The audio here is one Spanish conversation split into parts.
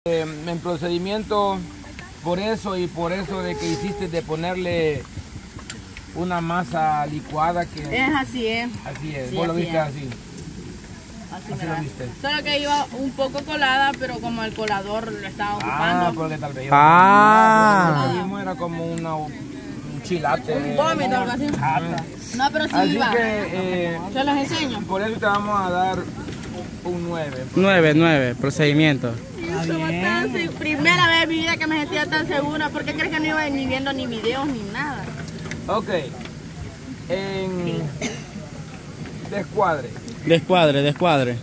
En procedimiento, por eso de que hiciste de ponerle una masa licuada que... Es así, Así es, sí, vos lo viste así. Así lo viste. Solo que iba un poco colada, pero como el colador lo estaba ocupando. Porque tal vez Ah. Lo que vimos era como un chilate. Un vómito, algo así. No, pero sí Así iba. que... Yo los enseño. por eso te vamos a dar un 9. 9, procedimiento. Primera vez en mi vida que me sentía tan segura. ¿Por qué crees que no iba ni viendo ni videos ni nada? Ok. En descuadre. Descuadre.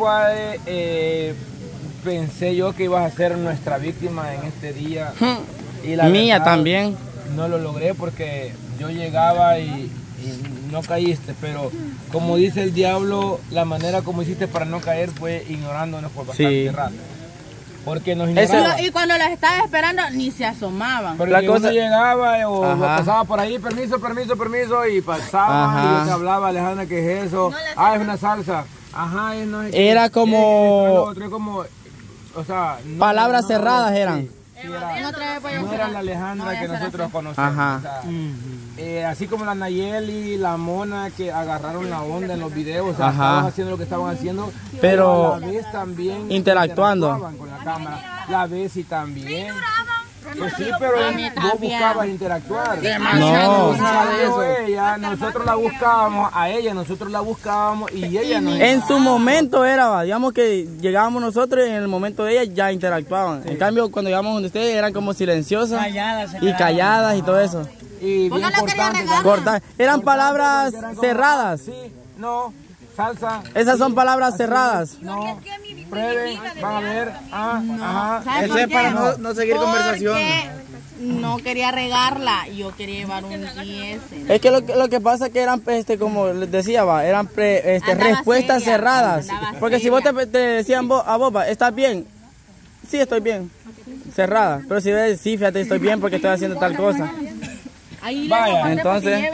Pensé yo que ibas a ser nuestra víctima en este día. Y Mía verdad, también. No lo logré porque yo llegaba y no caíste, pero como dice el diablo, la manera como hiciste para no caer fue ignorándonos por bastante rato. Porque nos ignoraban. Y cuando los estaba esperando ni se asomaban. Pero la cosa llegaba o pasaba por ahí, permiso, y pasaba y yo te hablaba, Alejandra, ¿qué es eso? Es una salsa. Ajá, no es era como... o sea, palabras cerradas eran. Sí, no era la Alejandra que nosotros conocemos. Ajá. O sea, así como la Nayeli, la Mona que agarraron la onda en los videos, o sea, estaban haciendo lo que estaban haciendo, pero a la vez también interactuando con la cámara. La vez y también. Pues sí, pero vos buscabas interactuar. No. Nosotros la buscábamos, a ella nosotros la buscábamos y ella no. En su momento era, digamos que llegábamos nosotros y en el momento de ella ya interactuaban. En cambio, cuando llegamos donde ustedes eran como silenciosas y calladas y todo eso. Y bien cortantes. Eran palabras cerradas. Sí, no, salsa. Esas son palabras cerradas. No, prueben, van a ver. Eso es para no seguir conversación. No quería regarla, yo quería llevar un 10. Es que lo que pasa es que eran, como les decía, eran respuestas cerradas. Porque si vos te decían a vos, ¿estás bien? Sí, estoy bien. Cerrada. Pero si ves, sí, fíjate, estoy bien porque estoy haciendo tal cosa. Vaya, entonces,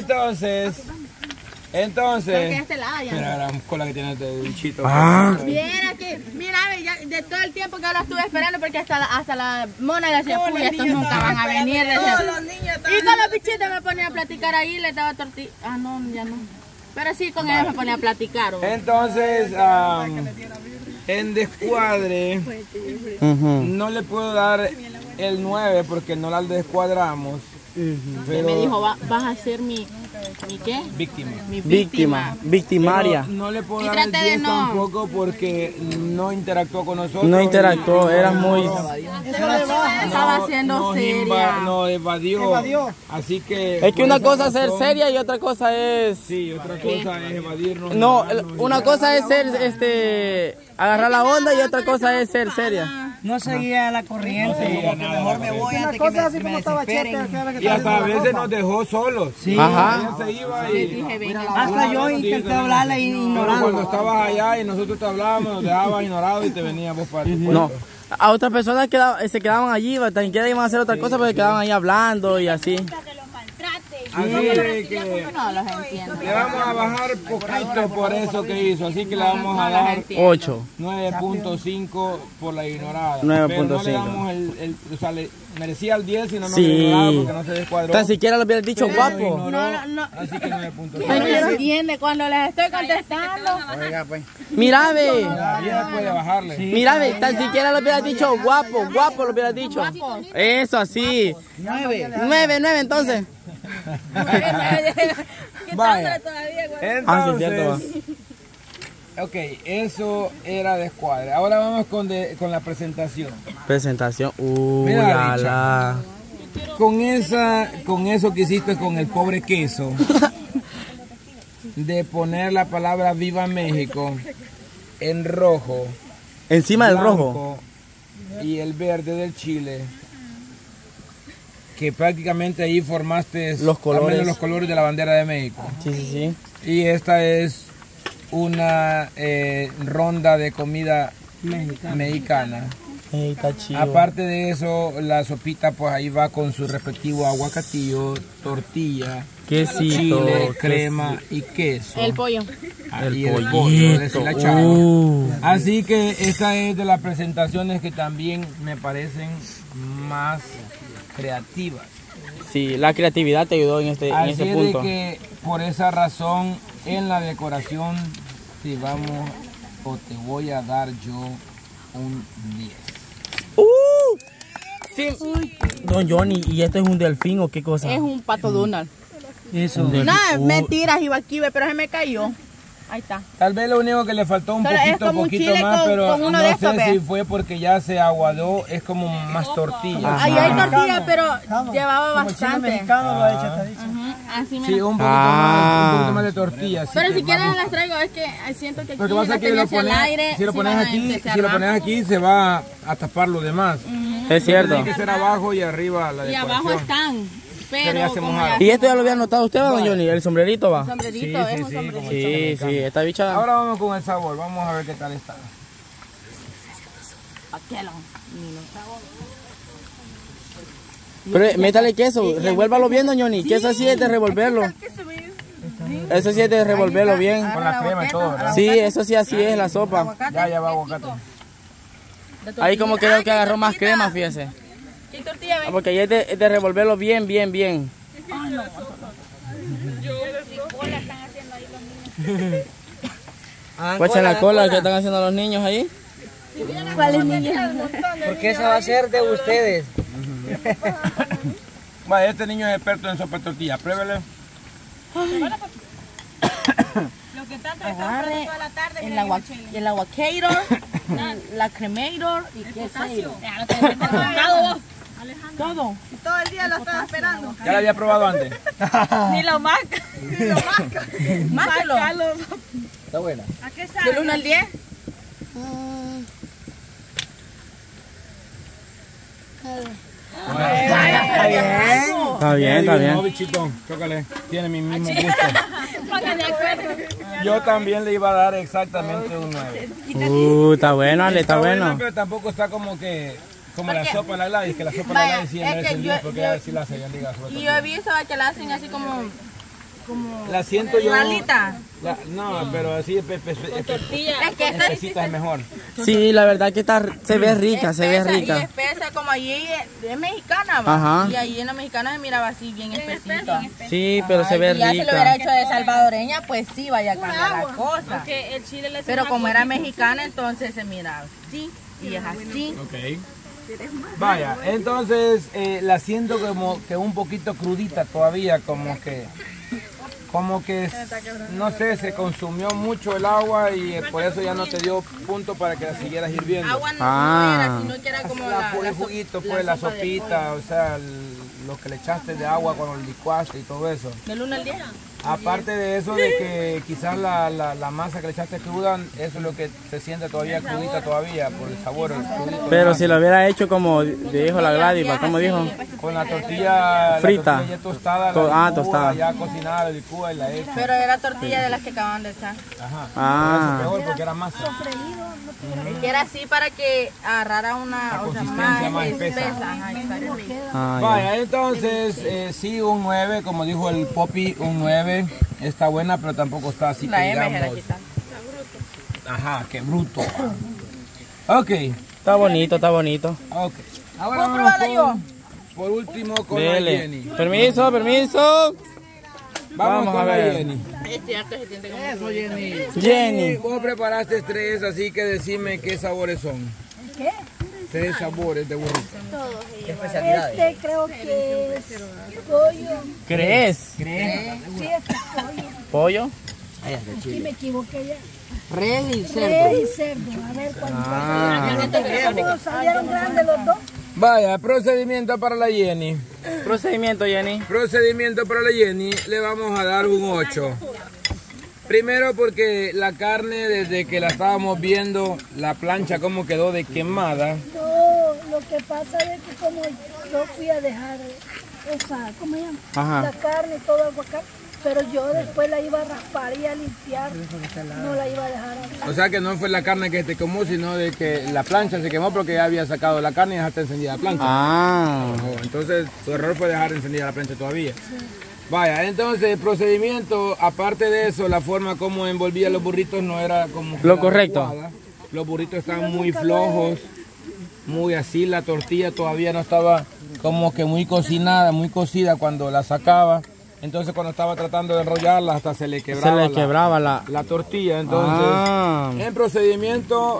mira la cola que tiene este bichito. Mira, de todo el tiempo que ahora estuve esperando, porque hasta la Mona le decía, uy, estos nunca van a venir. Y con los bichitos me ponía a platicar ahí, les daba tortilla. No, ya no. Pero sí, con ellos me ponía a platicar. Entonces, en descuadre, no le puedo dar el 9 porque no la descuadramos. Pero me dijo, vas a ser mi ¿qué? Víctima. Victimaria. Pero no le puedo dar el 10 tampoco porque no interactuó con nosotros. No interactuó, era muy... Estaba haciendo seria. Nos evadió. Así que... Es que una cosa es ser seria y otra cosa es... Sí, otra cosa es evadirnos. No, una cosa es ser, agarrar la onda y otra cosa es ser seria. No seguía la corriente, mejor me voy antes que me desesperen. Y hasta a veces nos dejó solos. Sí. Ella se iba y... Hasta yo intenté hablarle y ignorarla. Cuando estabas allá y nosotros te hablábamos, nos dejabas ignorados y te veníamos para tu puesto. No, a otras personas se quedaban allí, tan siquiera iban a hacer otra cosa, pero se quedaban ahí hablando y así. Así que le vamos a bajar poquito por eso que hizo, así que le vamos a dar 9.5 por la ignorada. 9.5. Pero no le damos o sea, merecía el 10 y no nos ignoraba porque no se descuadró. Tan siquiera lo hubiera dicho guapo. No. Así que 9.5. No entiende cuando les estoy contestando. Oiga, pues. Mira, ve. Ya puede bajarle. Mira, ve, tan siquiera lo hubiera dicho guapo lo hubiera dicho. Eso, así. 9 entonces. Vaya. Entonces, ok, eso era descuadre. Ahora vamos con la presentación. Mira, la. Con eso que hiciste con el pobre queso, de poner la palabra Viva México en rojo, encima del rojo, y el verde del Chile, que prácticamente ahí formaste los colores de la bandera de México. Sí. Y esta es una ronda de comida mexicana. Aparte de eso, la sopita pues ahí va con su respectivo aguacatillo, tortilla, quesito, chile, crema y queso. El pollo. Y el pollo deshilachado. Así que esta es de las presentaciones que también me parecen más creativas. Sí, la creatividad te ayudó en este punto. De que por esa razón en la decoración te vamos o te voy a dar yo un 10. Sí. Don Johnny, ¿y este es un delfín o qué cosa? Es un pato Donald. Eso. No, mentiras, Ibaquibe, pero se me cayó. Ahí está. Tal vez lo único que le faltó un Solo es poquito, como un poquito chile más, con pero uno no de sé estos, si ¿ve? fue porque ya se aguadó, es como más tortilla. Ahí hay tortilla, pero llevaba Como chile bastante. mexicano lo ha hecho, te dicho. Así Sí, mira. un poquito más de tortilla. Así Pero que si quieren vamos- las traigo, es que siento que aquí Lo que pasa es que lo pones, si lo pones aquí, se va a tapar lo demás. Es cierto. Tiene que ser abajo y arriba la Y decoración. abajo están. Pero ya Pero se como mojaron. ¿Y esto ya lo había notado usted, don Johnny? ¿El sombrerito va? sombrerito, es un sombrerito. Sí, sí, esta bicha. Ahora vamos con el sabor, vamos a ver qué tal está. Aquelo. Pero métale queso, revuélvalo bien, don Johnny. Que eso sí es de revolverlo. Eso sí es de revolverlo bien. Con la crema y todo, ¿verdad? Sí, eso sí así es la sopa. Ya va aguacate. Ahí como creo que agarró más crema, fíjese. Y tortilla, Ah, porque ahí es de revolverlo bien, bien, bien. Pues en la cola, ¿qué están haciendo los niños ahí? ¿cuáles niños? Porque esa va a ser de ustedes. Vaya, este niño es experto en sopa de tortilla, pruébele. Agarre el aguacator, la cremator y queso. Todo. Todo el día lo estaba esperando. ¿Ya la había probado antes? Ni lo marca. Márcalo. Está buena. ¿A qué sabe? Del 1 al 10. Está bien, está No, bien. bichito, chócale. Tiene mi mismo gusto. Yo también le iba a dar exactamente un 9. Está bueno, Ale, está bueno. Pero tampoco está como que... Como la sopa de la Gladys, que la sopa de la Gladys sí Vaya, es merece que el yo- 10 porque yo- ella sí la hace bien liga. Y yo he visto que la hacen así como La siento yo... malita. No, pero así Es que esta espesita es mejor. Sí, la verdad que se ve rica, se ve espesa, rica. Y espesa, como allí es mexicana, va. Ajá. Y ahí en la mexicana se miraba así bien espesita. Sí, pero se ve Y ya si lo hubiera rica. hecho de salvadoreña, pues sí, vaya a cambiar la cosa. Pero como era mexicana, entonces se miraba así y es así. Ok. Vaya, entonces la siento como que un poquito crudita todavía, como que no sé, se consumió mucho el agua y por eso ya no te dio punto para que la siguieras hirviendo. Agua no, Ah. no era, sino que era como El juguito, pues la sopa de sopita, o sea, lo que le echaste de agua cuando lo licuaste y todo eso. Del 1 al 10. Aparte de eso, de que quizás la masa que le echaste cruda, eso es lo que se siente todavía crudita todavía por el sabor. El crudito, Pero si lo hubiera hecho como dijo la Gladys, ¿va? ¿Cómo dijo? con la tortilla Frita. la tortilla ya tostada, Tostada. ya cocinada, la licúa y la echa. Pero era tortilla de las que acaban de echar. Ajá. Ah. Por eso mejor porque era masa. Es que era así para que agarrara una o sea, consistencia más espesa. espesa. Ajá, exacto. Ah, ya. Vaya, entonces sí, un 9, como dijo el Poppy, un 9. Está buena, pero tampoco está así La que M se la digamos. quitan. Ajá, qué bruto. Ok, Está bonito, está bonito. ok. Ahora ¿Puedo probarla yo? por último con la Dele. Jenny. Permiso, permiso. Vamos Vamos a con la ver. Jenny. Es cierto, se siente como... Jenny. Vos preparaste 3, así que decime qué sabores son. ¿Qué? 3 sabores de burrito. Este creo que es pollo. ¿Crees? Sí, este es pollo. ¿Pollo? Aquí me equivoqué ya. Res y Res y cerdo. A ver cuánto. Salieron grandes los dos. Vaya, procedimiento para la Jenny. Procedimiento, Jenny. Procedimiento para la Jenny, le vamos a dar un 8. Primero porque la carne, desde que la estábamos viendo, la plancha como quedó de quemada. No, lo que pasa es que como yo fui a dejar esa, ¿cómo se llama? Ajá. La carne y todo el aguacate, pero yo después la iba a raspar y a limpiar, no la iba a dejar así. O sea que no fue la carne que te quemó, sino de que la plancha se quemó porque ya había sacado la carne y dejaste encendida la plancha. Ah. Entonces su error fue dejar encendida la plancha todavía. Vaya, entonces el procedimiento, aparte de eso, la forma como envolvía los burritos no era como lo correcto. adecuada. Los burritos estaban muy flojos, muy así, la tortilla todavía no estaba como que muy cocinada, muy cocida cuando la sacaba. Entonces cuando estaba tratando de enrollarla hasta se le quebraba, la tortilla. Entonces, en procedimiento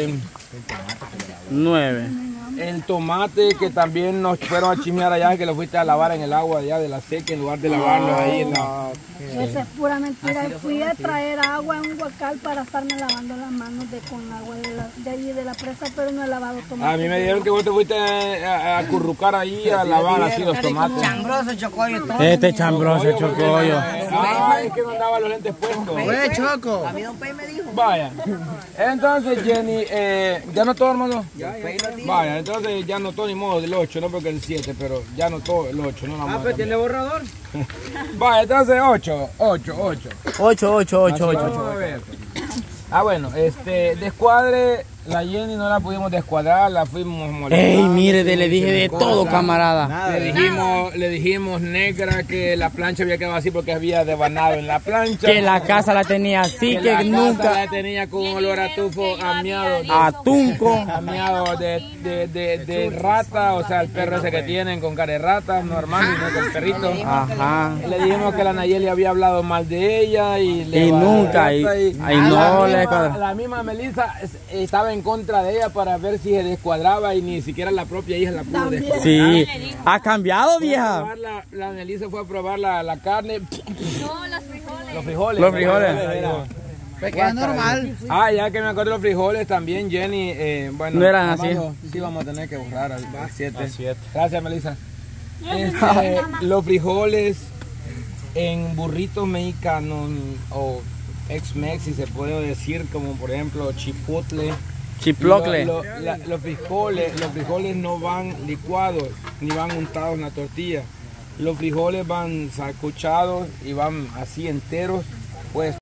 9. el tomate que también nos fueron a chismear allá, que lo fuiste a lavar en el agua allá de la seca en lugar de lavarlo ahí en la... Esa es pura mentira. Fui a traer agua en un huacal para estarme lavando las manos con agua de allí de la presa, pero no he lavado tomate. A mí me dijeron que vos te fuiste a acurrucar ahí a lavar así los tomates. Chambroso, chocollo. Este chambroso chocollo. Ay, es que no andaba los lentes puestos. Oye, Choco. A mí Don Pey me dijo. Vaya. Entonces, Jenny, ¿ya anotó, hermano? Vaya, entonces ya anotó ni modo del 8, no porque el 7, pero ya anotó el 8, no la más. Pero tiene borrador. Vaya, entonces 8. 8. A ver. Bueno, descuadre, la Jenny no la pudimos descuadrar, la fuimos molestando. Ey, mire, le dije de todo, camarada. Le dijimos negra que la plancha había quedado así porque había devanado en la plancha. Que la casa la tenía así, que nunca... la tenía con un olor a tufo, amiado. A tunco. Amiado de rata, o sea, el perro ese que tienen con cara de rata, normal, y no con perrito. Ajá. Le dijimos que la Nayeli había hablado mal de ella y nunca, la misma Melissa estaba en contra de ella para ver si se descuadraba y ni siquiera la propia hija la pudo descuadrar. Sí, ha cambiado, vieja. La Melissa fue a probar la carne. No, los frijoles. Los frijoles. Pequeño normal. Ya que me acuerdo de los frijoles también, Jenny. Bueno, no eran así. Sí, vamos a tener que borrar al 7. Gracias, Melissa. Los frijoles en burritos mexicanos o Ex-Mex, si se puede decir, como por ejemplo chipotle. Chiplocle. Los frijoles no van licuados ni van untados en la tortilla. Los frijoles van sancochados y van así enteros, pues